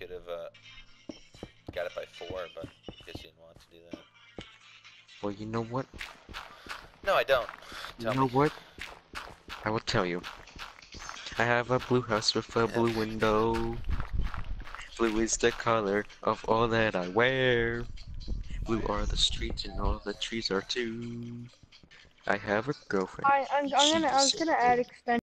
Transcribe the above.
could have got it by 4, but I guess you didn't want to do that. Well, you know what? No, I don't. Tell You me. know what? I will tell you. I have a blue house with a blue window. Blue is the color of all that I wear. Blue are the streets and all the trees are too. I have a girlfriend. I'm She's gonna add extension.